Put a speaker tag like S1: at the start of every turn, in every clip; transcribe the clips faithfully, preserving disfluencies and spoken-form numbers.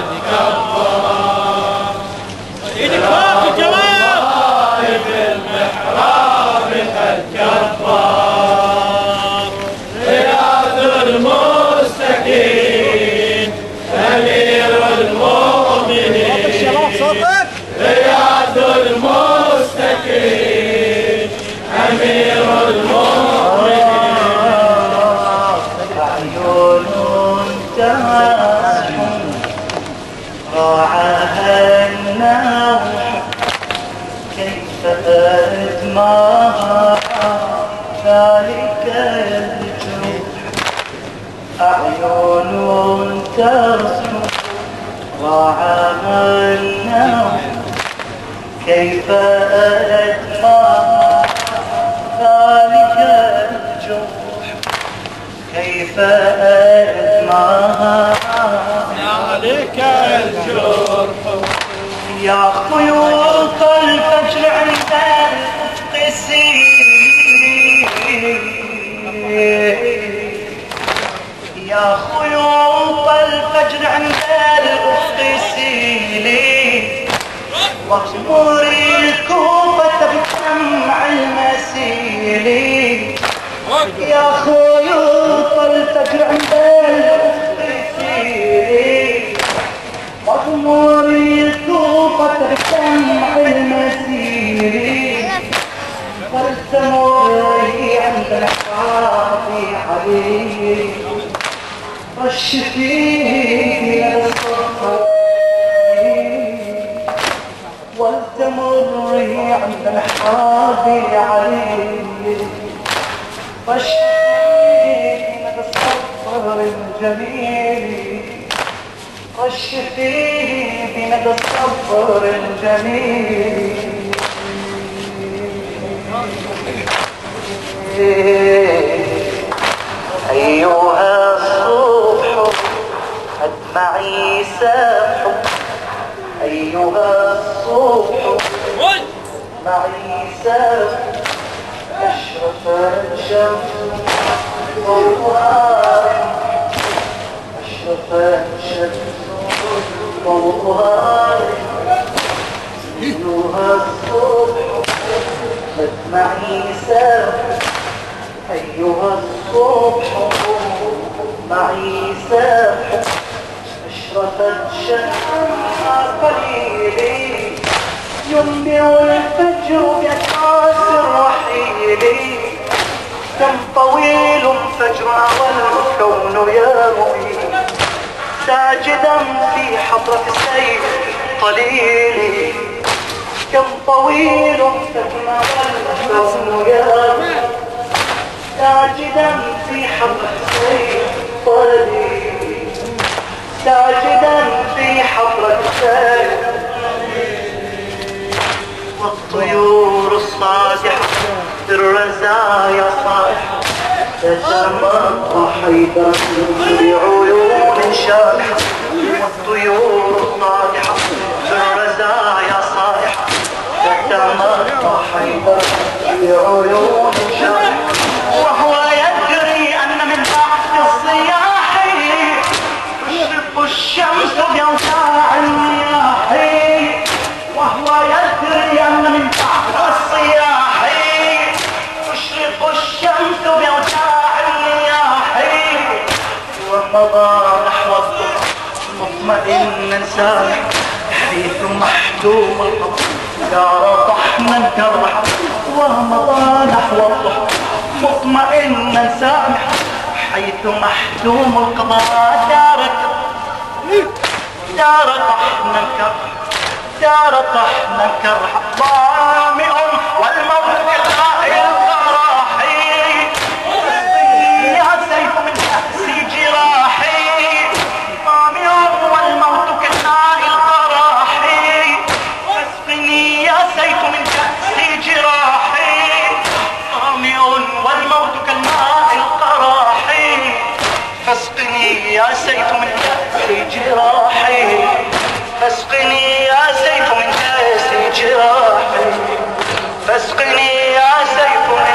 S1: كبار ايدك فوق الجمال بالمحراب قد كبار رياض المستقيم أمير المؤمنين رياض المستقيم أمير المؤمنين
S2: عيون تسحب راعاها النوح كيف أدماها ذلك الجوع أعين تسحب راعاها النوح كيف أدماها ذلك الجوع كيف أدماها
S1: ذلك الجرح
S2: يا خيوط الفجر عند الأفق سيلي يا خيوط الفجر عند الأفق سيلي واغمر الكوفة بدمع المسيلي يا خيوط الفجر عند الأفق سيلي واغمر الكوفة بدمع المسيلي والتمر عند الحراب علي رش فيه من الصفر والتمر عند الحراب علي رش فيه من الصفر الجميل رش فيه بمدى الصبر الجميل أيها الصبح أدمعي سبح أيها الصبح معي سبح أشرف الشمس ضوءها أشرف الشمس ضوءها أيها الصبح أدمعي سبح أيها الصبح معي سبح أشرفت شمس قليلي ينبع الفجر بأساس الرحيل كم طويل فجرنا والكون يا مبين ساجدا في حضرة السيف طليلي كم طويل فجرنا والكون يا مبين ساجدا في حضرة السيف طليلي ساجدا في حضرة السيف والطيور الصادحة بالرزايا صالحة تتمطى حيدا بعيون شالحة والطيور الصادحة بالرزايا صالحة تتمطى حيدا بعيون شالحة وهو يدري أن من بعد الصياح تشرق الشمس بأوساع المياه وهو يدري أن من بعد الصياح تشرق الشمس بأوساع المياه ومضى نحو الضحى مطمئنا سامح حيث محتوم القمر دار طحنا كالرحى ومضى نحو الضحى مطمئنا سامح حيث محتوم القضاء دارك دار طحنا كالرحى دار طحنا كالرحى ظامئ والموت بالغائل القراحي يا سيف من كأس جراحي ظامئ والموت كالماء القراحي فاسقني يا سيف من كأس جراحي ظامئ والموت كالماء القراحي فاسقني يا سيف من كأس جراحي فاسقني يا سيف من كأس جراحي فاسقني يا سيف من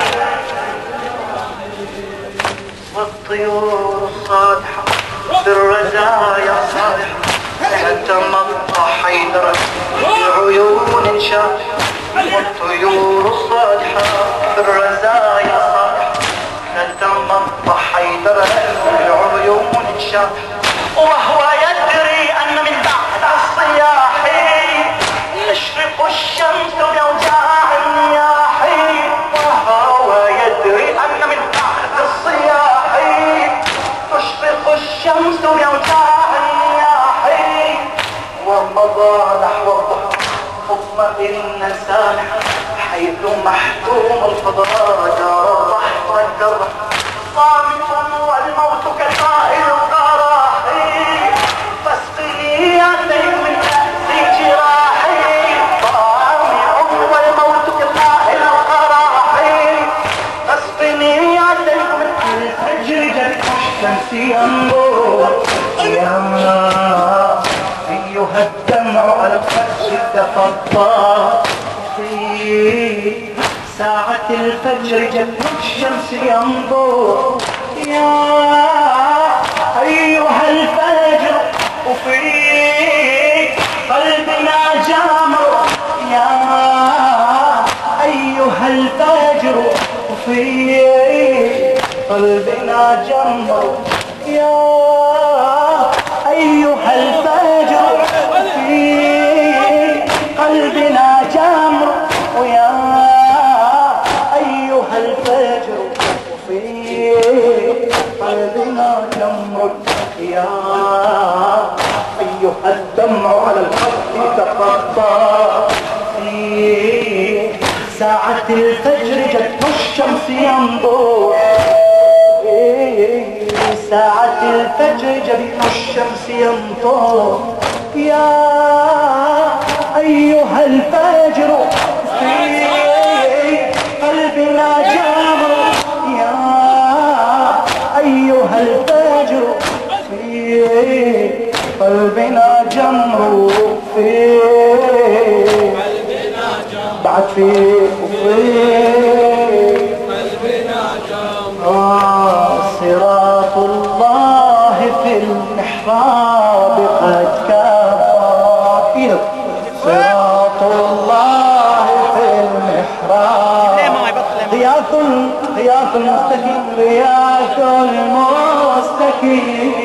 S2: والطيور الصادحة بالرزايا صالحة تمطى حيدر بعيون شاح والطيور الصالحة بالرزايا صالحة تتمطى حيدر بعيون شاح وهو يدري أن من بعد الصياح تشرق الشمس بأوجاع الرياح وهو يدري أن من بعد الصياح تشرق الشمس بأوجاع الرياح ومضى نحو الضحى مطمئنا سامحا حيث محكوم الفضاء دار الضحك والدرح صامت والموت كالماء القراح فاسقني يا سيد من كأس جراحي طامع والموت كالماء القراح فاسقني يا سيد من الفجر جد الشمس ينظر يا أيها الدمع على الفجر تفضى في ساعة الفجر جد الشمس ينظر يا أيها الفجر وفي قلبنا جمر يا أيها الفجر وفي قلبنا جمر يا أيها الفجر في قلبنا جمر ويا أيها الفجر في قلبنا جمر يا أيها الدمع على الخد تقطع في ساعة الفجر جد الشمس ينظر ساعة الفجر جبين الشمس ينطر يا أيها الفجر في قلبنا جمر يا أيها الفجر في قلبنا جمر في قلبنا جمر بعد في صراط الله في المحراب قد كفى صراط الله في المحراب غياث غياث المستكين غياث المستكين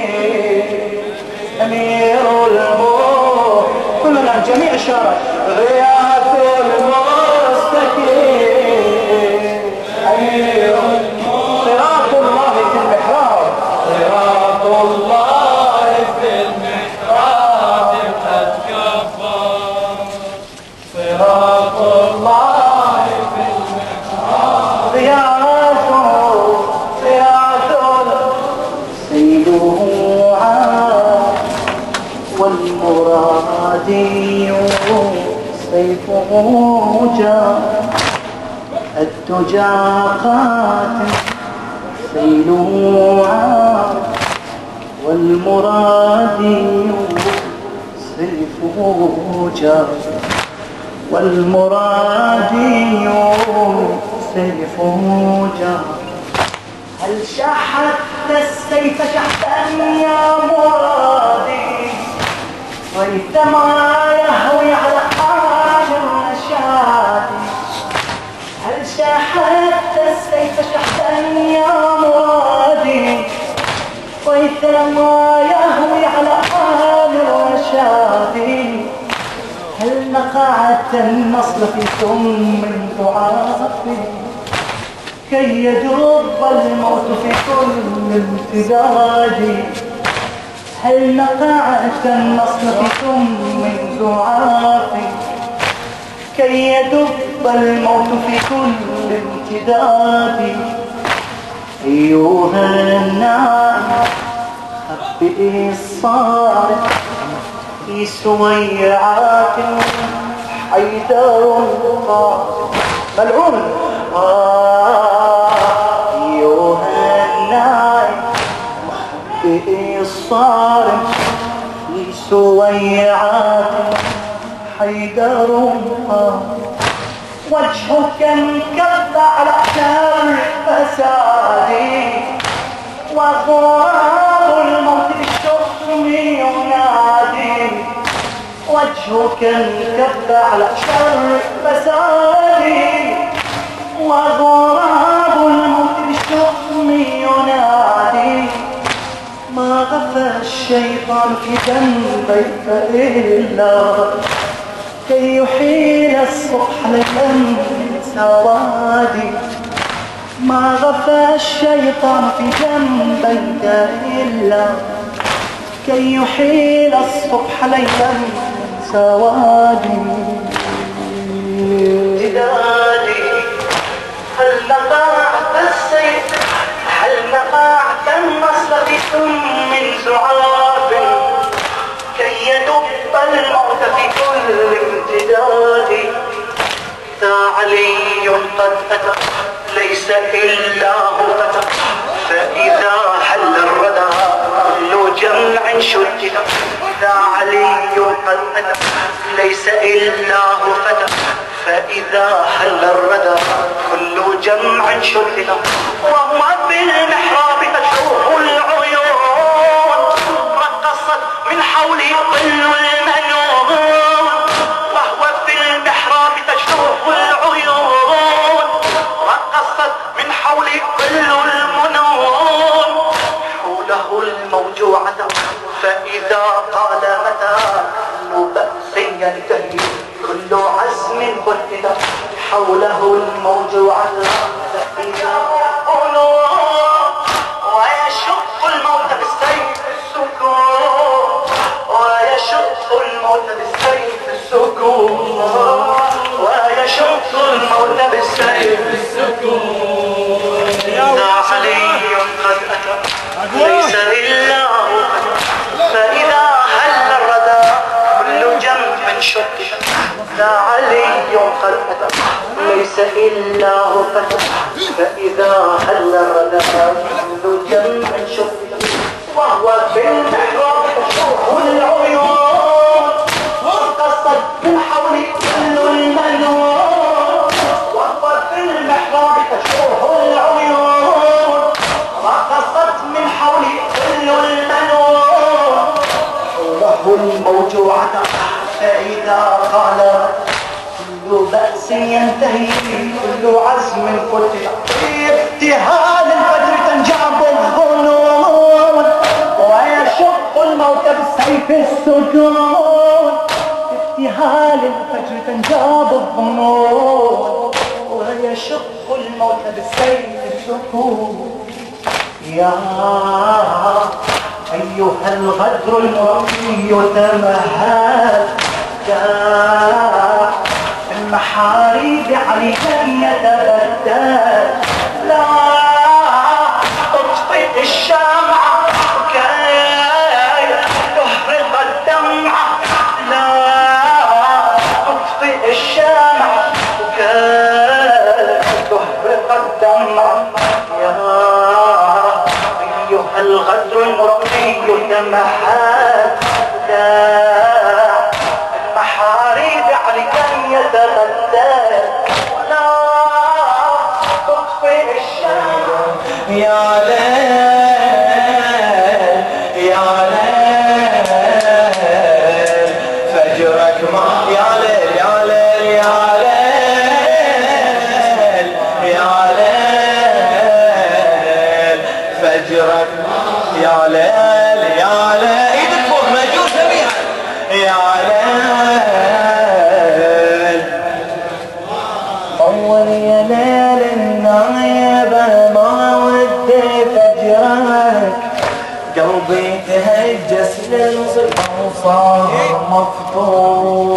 S2: أمير الموت كلنا جميع الشارع غياث المستكين أمير صراط الله في المحراب صراط الله في المحراب قد كفى صراط الله في المحراب غياثه غياثه سيله عاد والمرادي سيفه جاء الدجى قاتل سيله عاد والمرادي سيفه جاء والمرادي سيفه جاء هل شحذت السيف شحذا يا مرادي ريثما يهوي على حال الرشاد هل شحذت السيف شحذا يا مرادي ريثما يهوي على حال الرشاد هل نقعت النصل في سم ضعاف كي يدب الموت في كل امتداد هل نقعت النصل في سم ضعاف كي يدب الموت في كل امتداد أيها الناس خبئي الصارخ في سويعات حيدر قاتل ملعون أيها الناس خبئي الصارخ في سويعات حيدر قاتل وجهك انكب على نار الفساد وغراب الموت بالشؤم ينادي وجهك انكب على شر فسادي، وغراب الموت بالشؤم ينادي. ما غفى الشيطان في ذنبيك إلا كي يحيل الصبح ليلا سوادي. ما غفى الشيطان في جنبيك إلا كي يحيل الصبح ليلا سوادي. جدادي هل نقعت السيف، هل نقعت النصر في سم زعاف، كي يدب الموت في كل امتداد. ذا علي قد أتى ليس إلا هو فتى، فإذا حل الردى كل جمع شتت. ذا علي قد أتى ليس إلا هو فتى، فإذا حل الردى كل جمع شتت. وهو بالمحراب تشوف العيون، رقصت من حوله ظل المنون. وهو في المحراب تشوف العيون، رقصت من حوله ظل المنون. حوله الموجوعة فإذا قال متى كل بأس ينتهي كل عزم فتت. حوله الموجوعة فإذا قلوب ويشق الموت بالسيف السكون، ويشق الموت بالسيف السكون، ويشق الموت بالسيف السكون. ذا علي قد أتى ليس إلا هو، فإذا هل الردى كل جنب شتت. ذا علي قد أتى ليس إلا هو فتى، فإذا هل الردى كل جنب شتت. وهو في المحراب تشوف العيون، وانقصت من حوله كل المنون. وهو في المحراب تشوف العيون، رقصت من حوله كل المنون. حوله الموجوعة فإذا قال كل بأس ينتهي كل عزم فتت. في ابتهال الفجر تنجاب الظنون، ويشق الموت بالسيف السجون. في ابتهال الفجر تنجاب الظنون، ويشق الموت بالسيف السجون. يا أيها الغدر المرقي تمهد المحاريب عليك يتبدل. لا اطفئ الشمعة كي تحرق الدمعة، لا اطفئ الشمعة كي تحرق الدمعة. يا أيها الغدر المرقي تمهد المحاريب عليك يتبدل. لا تطفئ الشمعة. يا ليل يا ليل فجرك ما يا ليل يا ليل يا ليل يا ليل فجرك يا ليل يا ليل. ايدك فوق مجوسة بيها يا ليل. طول يا ليل النايبة ما ودي فجرك، قلبي تهجس للصبح وصار مفتوح.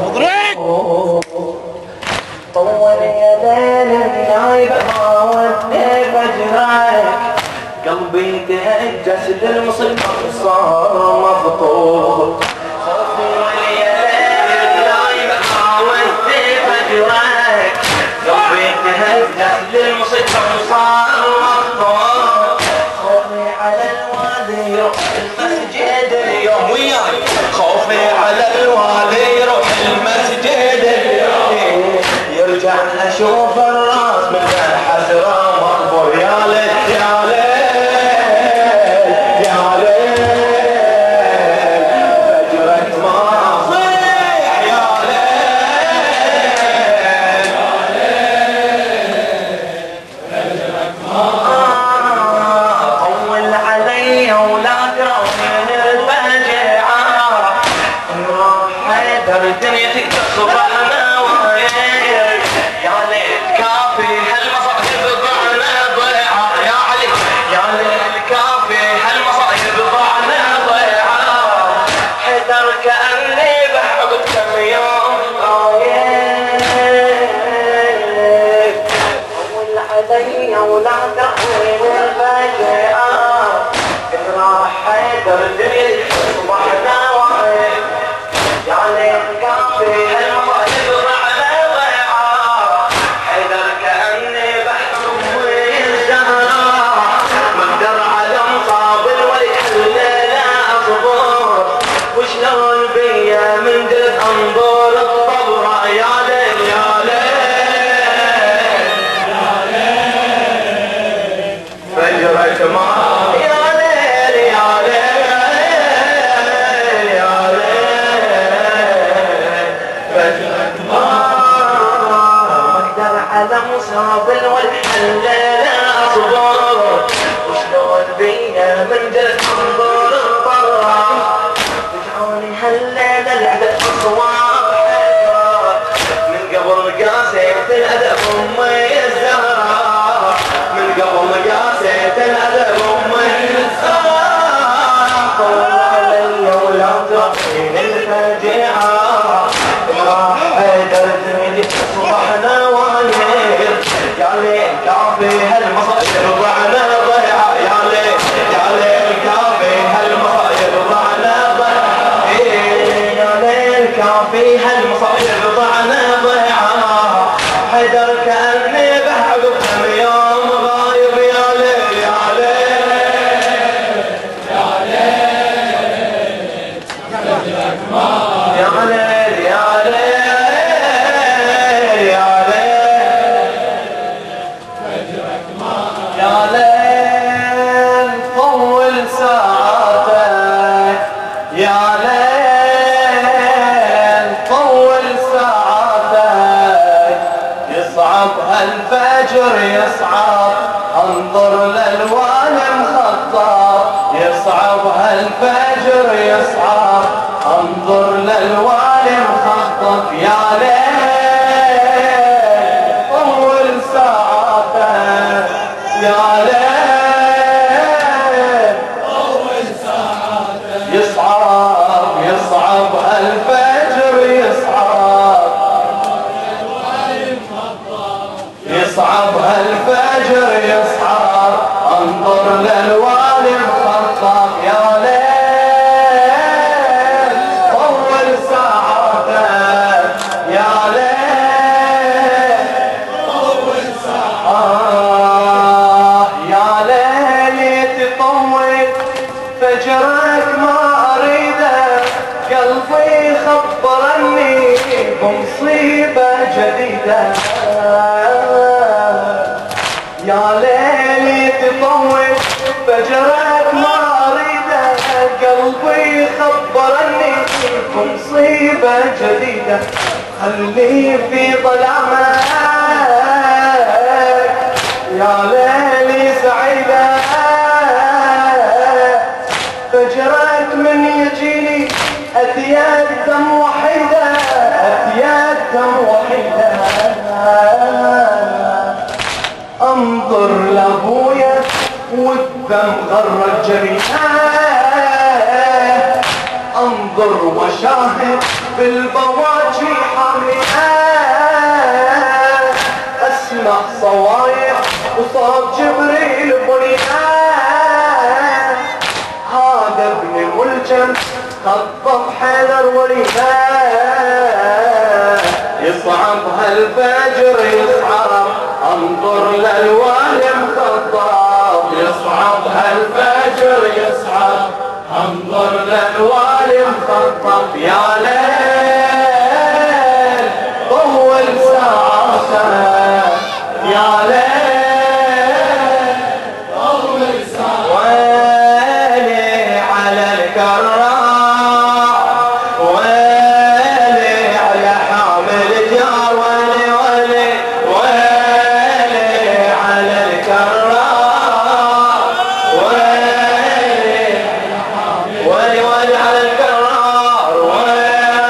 S2: طول يا ليل النايبة ما ودي فجرك، قلبي تهجس للمصيبة وصار مفطور. خوفي يا ليل النايبة ما ودي فجرك، قلبي تهجس للمصيبة وصار مفطور. خوفي على الوالي يروح المسجد اليوم وياي، خوفي على الوالي يروح المسجد اليوم، يرجع اشوف الراس من الحسرة مقبور. يا ليل يا ليل حيدر دنيتك تصبحنا وهيك يا ليت كافي هالمصايب ضعنا ضيعة يا علي يا ليت كافي هالمصايب ضعنا ضيعة حيدر كأني بعقب كم يوم رايك أول علي ولا تحويل الفجأة إن راح حيدر دنيتك تصبحنا وهيك يا ليت كافي هالمصايب ضعنا ضيعة حيدر كأني بحكم والزهراء مقدر على مصاب الولي خلينا أصبر وشلون بيا من دل انظر الطبرة يا ليل يا ليل يا ليل فجرك ما يا ليل يا ليل يا ليل فجرك ما مقدر على مصاب الولي خلينا أصبر وشلون بيا من دل انظر الطبرة هالليلة العدد أصوات حيدر من قبل قاسيت الأدب أمي الزهراء من قبل قاسيت الأدب أمي الزهراء طول علي ولا تعطيني الفجيعة راح حيدر دنيتي صبحنا وانير يا ليل كافي هالمصايب ضعنا ضيعة يا ليل يا ليل كافي هالمصايب ضعنا كافي هالمصايب ضعنا ضيعة حيدر كأني بعقب كم يوم غايب يا ليل يا ليل يا ليل يا ليل يا ليل يا ليل يا ليل طول ساعاتك يا ليل يصعب هالفجر يصعب انظر للوالي مخطط يصعب هالفجر يصعب انظر للوالي مخطط يا ليل طول ساعاتك يا ليل طول ساعاتك يصعب يصعب هالفجر يصعب يصعب هالفجر يصعب انظر للوالي مخطط يا ليل طول ساعاتك يا ليل طول ساعاتك يا ليل تطول فجرك ما اريده قلبي خبرني بمصيبة جديدة يا ليلي تطول فجرك ما اريده قلبي خبرني بمصيبة جديدة خلي في ظلامك يا ليلي سعيدة فجرك من يجيني أثياد دم وحيدة أثياد دم وحيدة انظر لابويا والدم غرق جريحه انظر وشاهد بالبواجي حامية اسمع صوايح وصوت جبريل بريئة هذا ابن ملجم خطف حيدر وليها يصعب هالفجر يصعب انظر للوالي مخطط يصعب هالفجر يصعب انظر للوالي مخطط يا ليل طول ساعاتك يا ليل طول ساعاتك ويلي على الكرار ويلي على حامل جار ويلي ويلي ويلي على الكرار ويلي ويلي ويلي على الكرار ويلي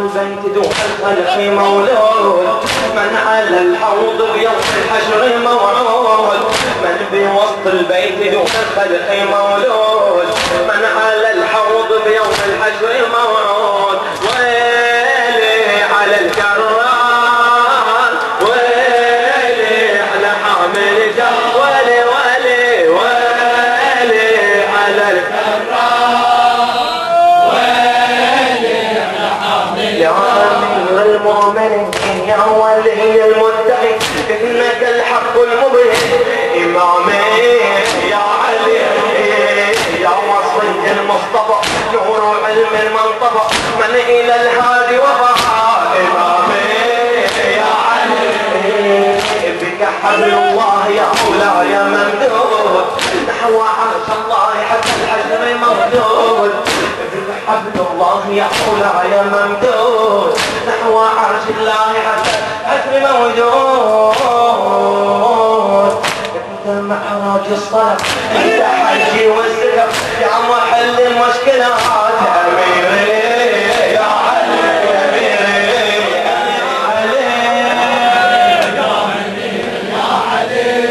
S2: البيت دون الخلق مولود من على الحوض بيوم الحشر موعود من بوسط البيت دون الخلق مولود من على الحوض بيوم الحشر موعود ويلي على الكرار ويلي على حامل جر ويلي ويلي ويلي على الكرار ويلي على حامل يا أمير المؤمنين يا ولي المتقي إنك الحق المبين إمامي يا علي يا وصي المصطفى نور علم المنطبع من إلى الهادي وفى إمامي يا علي بك حبل الله يا مولاي ممدود نحو عرش الله حتى الحجر مردود بك حبل الله يا مولاي ممدود نحو عرش الله حتى الحجر موجود انت معراج الصلاة انت حجي والسلام يا محل المشكلات اميري يا علي يا اميري يا علي يا امير يا علي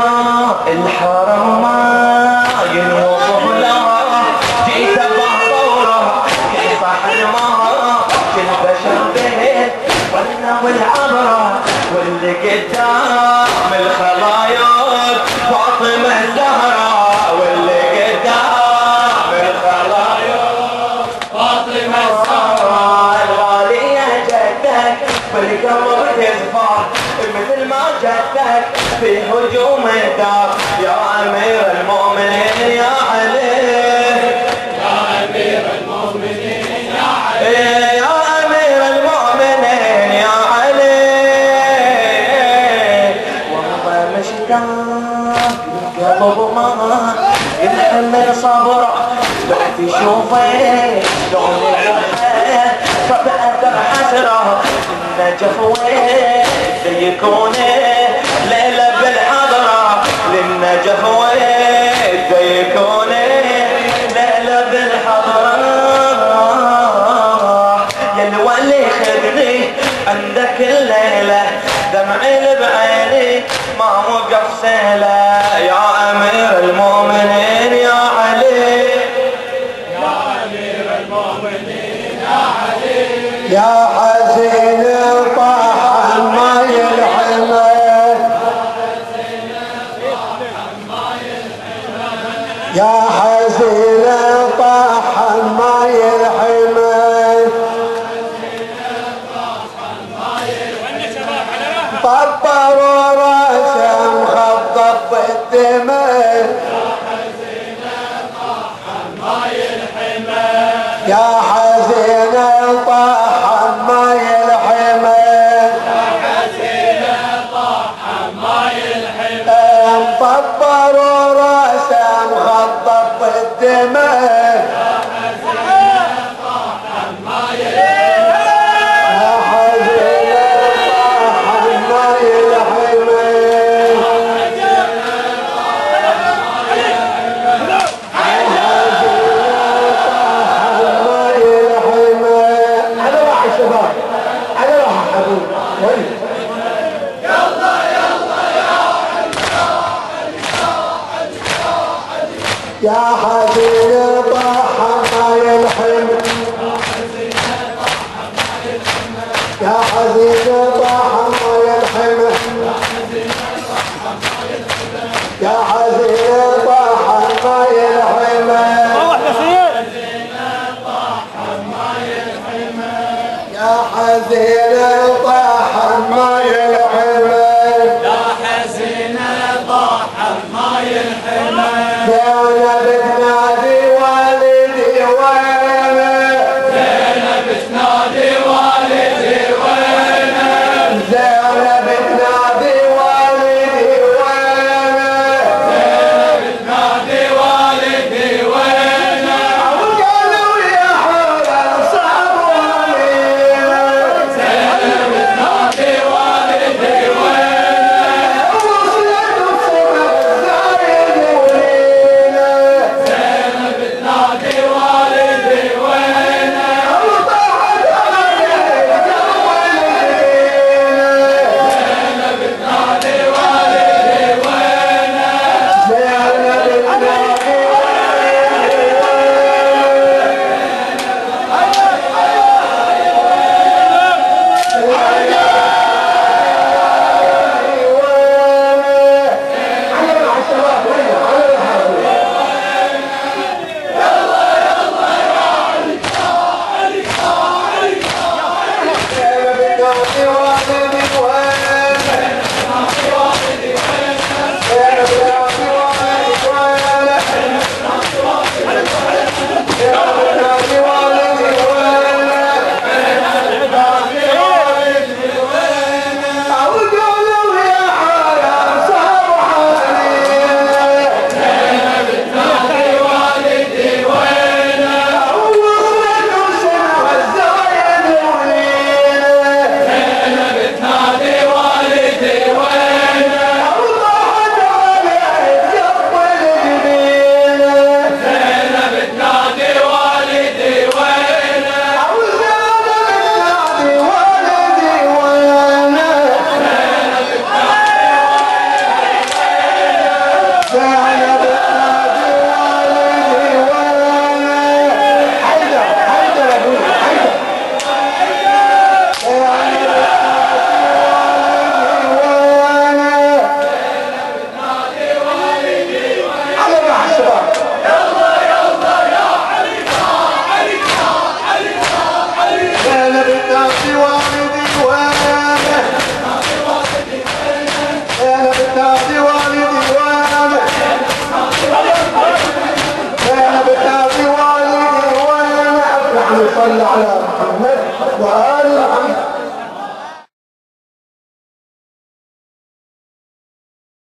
S2: الحرم ما ينوصف له جيت بحضوره كيف حرمه كل بشر بيت ولنا والعبره واللي قدام الخلايق فاطمه الزهراء واللي قدام الخلايق فاطمه الزهراء الغاليه جدك بالقلب تزفر مثل ما جدك في هجوم الدار يا امير المؤمنين يا علي يا امير المؤمنين يا علي يا امير المؤمنين يا علي والله مشتاق القلب ما ينحمل صبره بعد يشوفه لون الحياه فبأثر حسره النجف وين يكون ليلة بالحضرة للنجف وين يكون ليلة بالحضرة يا الولي خذني عندك الليلة دمعي بعيني ما وقف سيلة يا أمير المؤمنين يا علي
S1: يا أمير المؤمنين يا علي
S3: يا حزين طاح الماي الحمى يا حزين طاح الماي الحمى طبروا راسه مخضب بالدماء يا حزين طاح الماي الحمى يا حزين طاح الماي الحمى مطبروا راسه مخضب بالدماء يا حزين طاح الماي الحمى يا حزين طاح الماي الحمى يا حزين طاح ماي الحمى يا حزين طاح ماي الحمى يا حزين طاح ماي الحمى يا حزين طاح ماي الحمى
S1: يا حزين طاح الماي الحمى
S3: زينب تنادي والدي وينه
S1: زينب تنادي والدي وينه
S3: زينب تنادي والدي وينه
S1: زينب تنادي والدي وينه
S3: قالوا يا حول صعب ومين
S1: زينب تنادي والدي وينه
S3: بتنادي والدي